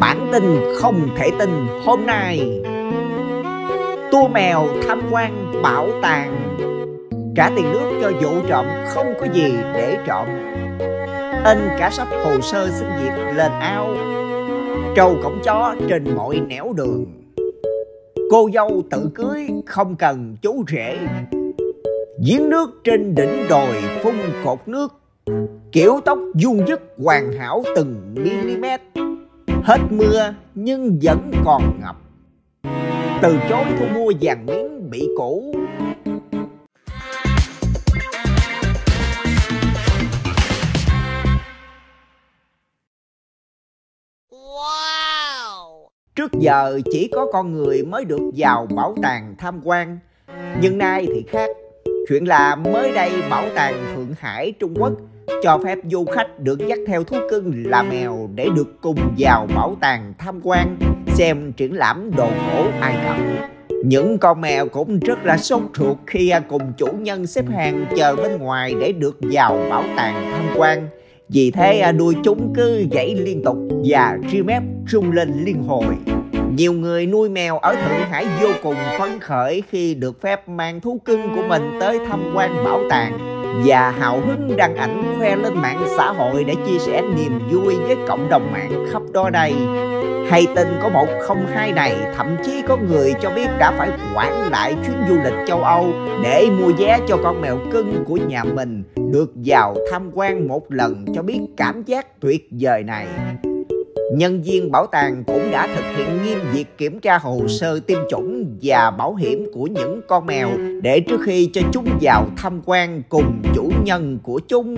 Bản tin không thể tin hôm nay. Tour mèo tham quan bảo tàng, trả tiền nước cho vụ trộm không có gì để trộm. In cả sắp hồ sơ xin việc lên ao, trâu cổng chó trên mọi nẻo đường. Cô dâu tự cưới không cần chú rể, giếng nước trên đỉnh đồi phun cột nước. Kiểu tóc vuông vức hoàn hảo từng mm, hết mưa nhưng vẫn còn ngập. Từ chối thu mua vàng miếng bị cũ. Wow! Trước giờ chỉ có con người mới được vào bảo tàng tham quan, nhưng nay thì khác. Chuyện là mới đây Bảo tàng Thượng Hải Trung Quốc cho phép du khách được dắt theo thú cưng là mèo để được cùng vào bảo tàng tham quan, xem triển lãm đồ cổ Ai Cập. Những con mèo cũng rất là sốt ruột khi cùng chủ nhân xếp hàng chờ bên ngoài để được vào bảo tàng tham quan. Vì thế đuôi chúng cứ gãy liên tục và ria mép rung lên liên hồi. Nhiều người nuôi mèo ở Thượng Hải vô cùng phấn khởi khi được phép mang thú cưng của mình tới tham quan bảo tàng và hào hứng đăng ảnh khoe lên mạng xã hội để chia sẻ niềm vui với cộng đồng mạng khắp đó đây. Hay tin có một không hai này, thậm chí có người cho biết đã phải hoãn lại chuyến du lịch châu Âu để mua vé cho con mèo cưng của nhà mình được vào tham quan một lần cho biết cảm giác tuyệt vời này. Nhân viên bảo tàng cũng đã thực hiện nghiêm việc kiểm tra hồ sơ tiêm chủng và bảo hiểm của những con mèo để trước khi cho chúng vào tham quan cùng chủ nhân của chúng.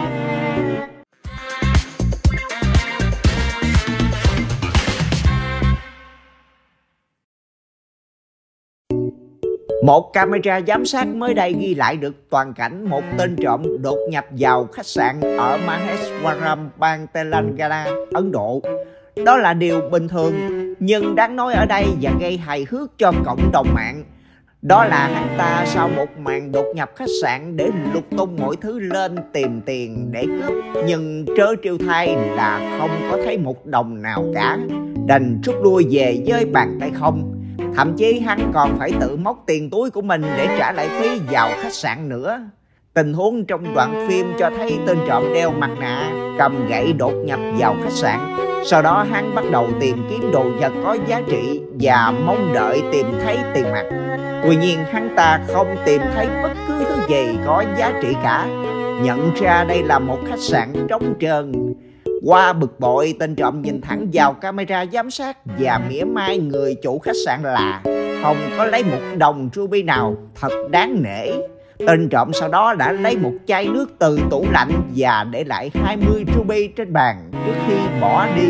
Một camera giám sát mới đây ghi lại được toàn cảnh một tên trộm đột nhập vào khách sạn ở Maheshwaram, bang Telangana, Ấn Độ. Đó là điều bình thường, nhưng đáng nói ở đây và gây hài hước cho cộng đồng mạng, đó là hắn ta sau một màn đột nhập khách sạn để lục tung mọi thứ lên tìm tiền để cướp, nhưng trớ trêu thay là không có thấy một đồng nào cả, đành rút lui về với bàn tay không. Thậm chí hắn còn phải tự móc tiền túi của mình để trả lại phí vào khách sạn nữa. Tình huống trong đoạn phim cho thấy tên trộm đeo mặt nạ, cầm gậy đột nhập vào khách sạn. Sau đó hắn bắt đầu tìm kiếm đồ vật có giá trị và mong đợi tìm thấy tiền mặt. Tuy nhiên hắn ta không tìm thấy bất cứ thứ gì có giá trị cả, nhận ra đây là một khách sạn trống trơn. Qua bực bội, tên trộm nhìn thẳng vào camera giám sát và mỉa mai người chủ khách sạn là không có lấy một đồng ruby nào, thật đáng nể. Tên trộm sau đó đã lấy một chai nước từ tủ lạnh và để lại 20 ruby trên bàn trước khi bỏ đi.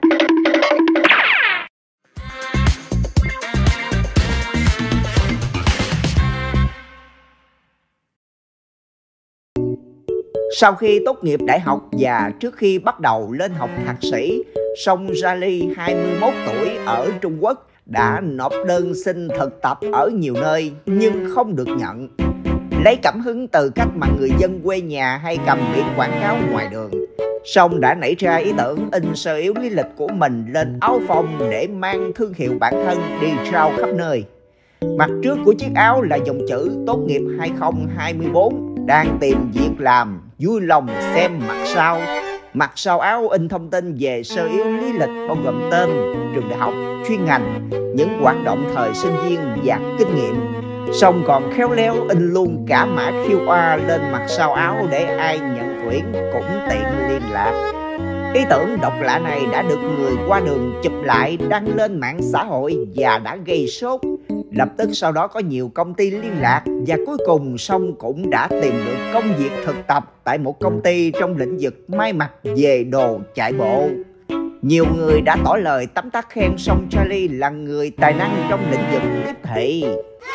Sau khi tốt nghiệp đại học và trước khi bắt đầu lên học thạc sĩ, Song Jali 21 tuổi ở Trung Quốc đã nộp đơn xin thực tập ở nhiều nơi nhưng không được nhận. Lấy cảm hứng từ cách mà người dân quê nhà hay cầm biển quảng cáo ngoài đường, Song đã nảy ra ý tưởng in sơ yếu lý lịch của mình lên áo phông để mang thương hiệu bản thân đi rao khắp nơi. Mặt trước của chiếc áo là dòng chữ tốt nghiệp 2024, đang tìm việc làm, vui lòng xem mặt sau. Mặt sau áo in thông tin về sơ yếu lý lịch bao gồm tên, trường đại học, chuyên ngành, những hoạt động thời sinh viên và kinh nghiệm. Xong còn khéo léo in luôn cả mã QR lên mặt sau áo để ai nhận tuyển cũng tiện liên lạc. Ý tưởng độc lạ này đã được người qua đường chụp lại đăng lên mạng xã hội và đã gây sốt. Lập tức sau đó có nhiều công ty liên lạc và cuối cùng Song cũng đã tìm được công việc thực tập tại một công ty trong lĩnh vực may mặc về đồ chạy bộ. Nhiều người đã tỏ lời tấm tắc khen Song Charlie là người tài năng trong lĩnh vực tiếp thị.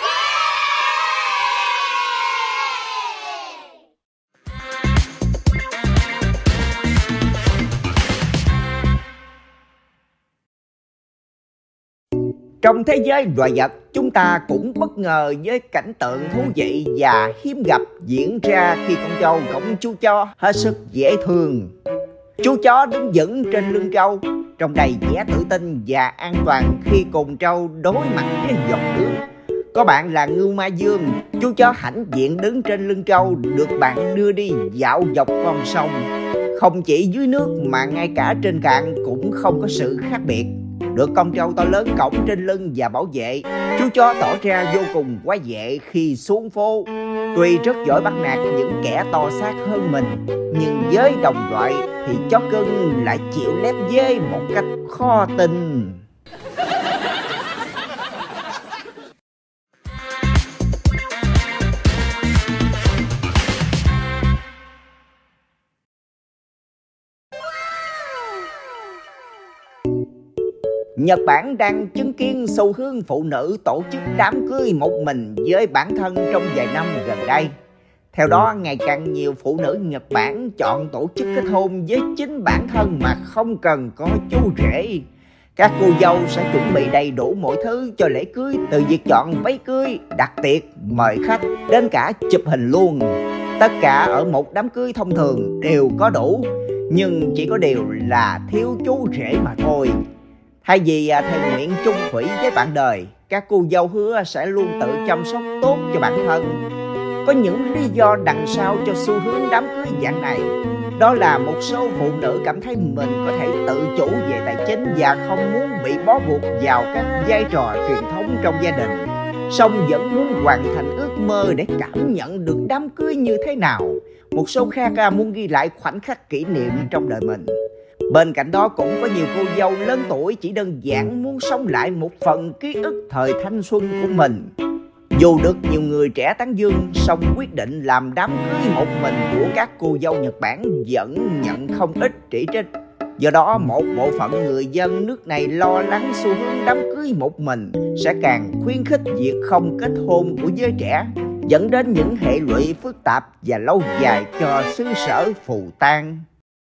Trong thế giới loài vật, chúng ta cũng bất ngờ với cảnh tượng thú vị và hiếm gặp diễn ra khi con trâu cõng chú chó hết sức dễ thương. Chú chó đứng vững trên lưng trâu, trông đầy vẻ tự tin và an toàn khi cùng trâu đối mặt với dòng nước. Có bạn là Ngưu Ma Dương, chú chó hãnh diện đứng trên lưng trâu được bạn đưa đi dạo dọc con sông. Không chỉ dưới nước mà ngay cả trên cạn cũng không có sự khác biệt. Được con trâu to lớn cõng trên lưng và bảo vệ, chú chó tỏ ra vô cùng quá vệ khi xuống phố. Tuy rất giỏi bắt nạt những kẻ to xác hơn mình, nhưng với đồng loại thì chó cưng lại chịu lép vế một cách khó tin. Nhật Bản đang chứng kiến xu hướng phụ nữ tổ chức đám cưới một mình với bản thân trong vài năm gần đây. Theo đó, ngày càng nhiều phụ nữ Nhật Bản chọn tổ chức kết hôn với chính bản thân mà không cần có chú rể. Các cô dâu sẽ chuẩn bị đầy đủ mọi thứ cho lễ cưới, từ việc chọn váy cưới, đặt tiệc, mời khách, đến cả chụp hình luôn. Tất cả ở một đám cưới thông thường đều có đủ, nhưng chỉ có điều là thiếu chú rể mà thôi. Thay vì thề nguyện chung thủy với bạn đời, các cô dâu hứa sẽ luôn tự chăm sóc tốt cho bản thân. Có những lý do đằng sau cho xu hướng đám cưới dạng này. Đó là một số phụ nữ cảm thấy mình có thể tự chủ về tài chính và không muốn bị bó buộc vào các vai trò truyền thống trong gia đình, song vẫn muốn hoàn thành ước mơ để cảm nhận được đám cưới như thế nào. Một số khác muốn ghi lại khoảnh khắc kỷ niệm trong đời mình. Bên cạnh đó cũng có nhiều cô dâu lớn tuổi chỉ đơn giản muốn sống lại một phần ký ức thời thanh xuân của mình. Dù được nhiều người trẻ tán dương, song quyết định làm đám cưới một mình của các cô dâu Nhật Bản vẫn nhận không ít chỉ trích. Do đó, một bộ phận người dân nước này lo lắng xu hướng đám cưới một mình sẽ càng khuyến khích việc không kết hôn của giới trẻ, dẫn đến những hệ lụy phức tạp và lâu dài cho xứ sở phù tang.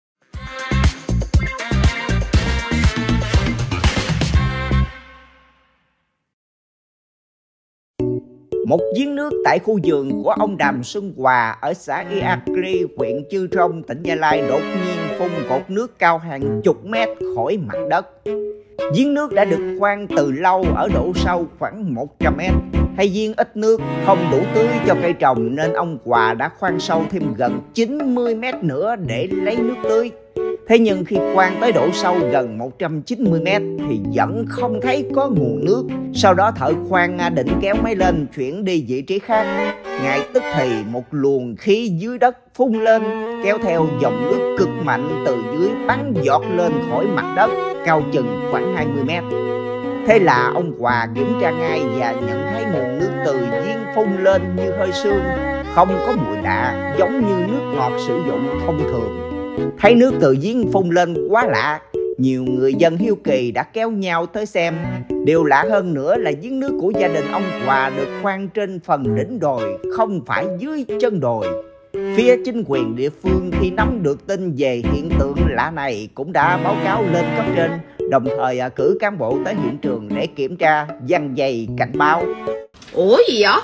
Một giếng nước tại khu vườn của ông Đàm Xuân Hòa ở xã Iagri, huyện Chư Trông, tỉnh Gia Lai đột nhiên phun cột nước cao hàng chục mét khỏi mặt đất. Giếng nước đã được khoan từ lâu ở độ sâu khoảng 100 mét. Hay giếng ít nước không đủ tưới cho cây trồng nên ông Hòa đã khoan sâu thêm gần 90 mét nữa để lấy nước tưới. Thế nhưng khi khoan tới độ sâu gần 190 mét thì vẫn không thấy có nguồn nước. Sau đó thợ khoan định kéo máy lên chuyển đi vị trí khác. Ngay tức thì một luồng khí dưới đất phun lên, kéo theo dòng nước cực mạnh từ dưới bắn giọt lên khỏi mặt đất, cao chừng khoảng 20 mét. Thế là ông Hòa kiểm tra ngay và nhận thấy nguồn nước từ giếng phun lên như hơi sương, không có mùi lạ, giống như nước ngọt sử dụng thông thường. Thấy nước từ giếng phun lên quá lạ, nhiều người dân hiếu kỳ đã kéo nhau tới xem. Điều lạ hơn nữa là giếng nước của gia đình ông Hòa được khoan trên phần đỉnh đồi, không phải dưới chân đồi. Phía chính quyền địa phương khi nắm được tin về hiện tượng lạ này cũng đã báo cáo lên cấp trên, đồng thời cử cán bộ tới hiện trường để kiểm tra, giăng giày cảnh báo. Ủa gì vậy?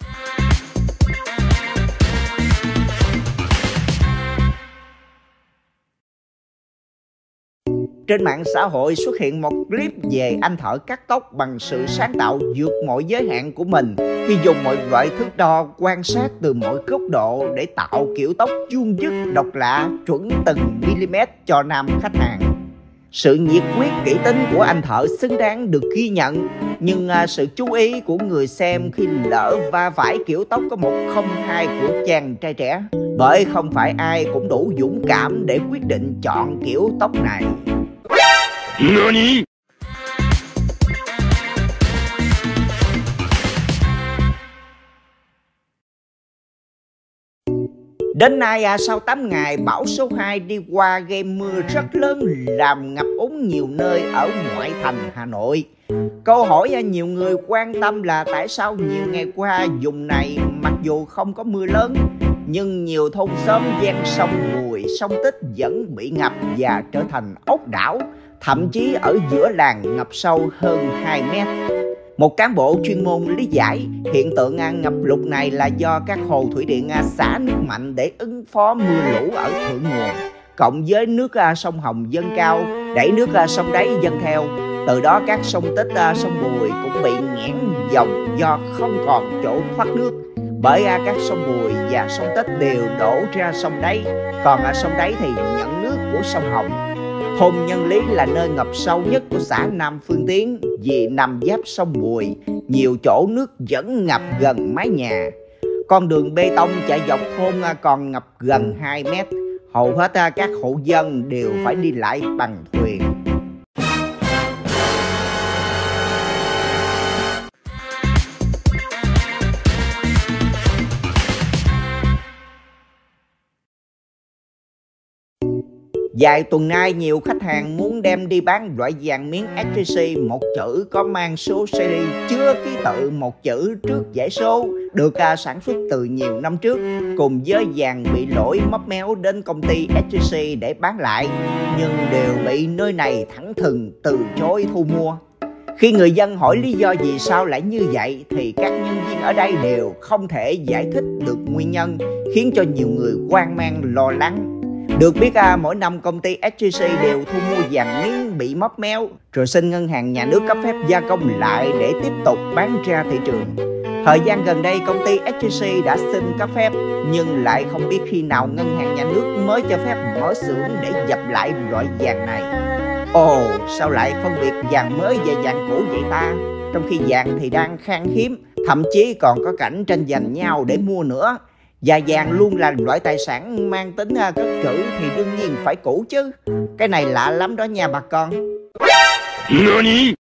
Trên mạng xã hội xuất hiện một clip về anh thợ cắt tóc bằng sự sáng tạo vượt mọi giới hạn của mình khi dùng mọi loại thước đo quan sát từ mọi góc độ để tạo kiểu tóc vuông vức độc lạ chuẩn từng mm cho nam khách hàng. Sự nhiệt quyết kỹ tính của anh thợ xứng đáng được ghi nhận, nhưng sự chú ý của người xem khi lỡ va phải kiểu tóc có 102 của chàng trai trẻ, bởi không phải ai cũng đủ dũng cảm để quyết định chọn kiểu tóc này. Đến nay, sau 8 ngày, bão số 2 đi qua gây mưa rất lớn làm ngập úng nhiều nơi ở ngoại thành Hà Nội. Câu hỏi nhiều người quan tâm là tại sao nhiều ngày qua vùng này mặc dù không có mưa lớn, nhưng nhiều thôn xóm ven sông Bùi, sông Tích vẫn bị ngập và trở thành ốc đảo, thậm chí ở giữa làng ngập sâu hơn 2 mét. Một cán bộ chuyên môn lý giải hiện tượng ngập lụt này là do các hồ thủy điện xả nước mạnh để ứng phó mưa lũ ở thượng nguồn. cộng với nước sông Hồng dâng cao, đẩy nước sông đáy dâng theo. Từ đó các sông Tích, sông Bùi cũng bị nghẽn dòng do không còn chỗ thoát nước. Bởi các sông Bùi và sông Tích đều đổ ra sông đáy, còn sông đáy thì nhận nước của sông Hồng. Thôn Nhân Lý là nơi ngập sâu nhất của xã Nam Phương Tiến vì nằm giáp sông Bùi, nhiều chỗ nước vẫn ngập gần mái nhà. Con đường bê tông chạy dọc thôn còn ngập gần 2 mét. Hầu hết các hộ dân đều phải đi lại bằng thuyền. Vài tuần nay, nhiều khách hàng muốn đem đi bán loại vàng miếng SJC một chữ có mang số series chứa ký tự một chữ trước dãy số, được sản xuất từ nhiều năm trước, cùng với vàng bị lỗi móc méo đến công ty SJC để bán lại, nhưng đều bị nơi này thẳng thừng từ chối thu mua. Khi người dân hỏi lý do vì sao lại như vậy thì các nhân viên ở đây đều không thể giải thích được nguyên nhân, khiến cho nhiều người hoang mang lo lắng. Được biết mỗi năm công ty SJC đều thu mua vàng miếng bị móc méo, rồi xin ngân hàng nhà nước cấp phép gia công lại để tiếp tục bán ra thị trường. Thời gian gần đây công ty SJC đã xin cấp phép, nhưng lại không biết khi nào ngân hàng nhà nước mới cho phép mở xưởng để dập lại loại vàng này. Ồ, sao lại phân biệt vàng mới và vàng cũ vậy ta? Trong khi vàng thì đang khan hiếm, thậm chí còn có cảnh tranh giành nhau để mua nữa. Và vàng luôn là loại tài sản mang tính cất trữ thì đương nhiên phải cũ chứ. Cái này lạ lắm đó nha bà con.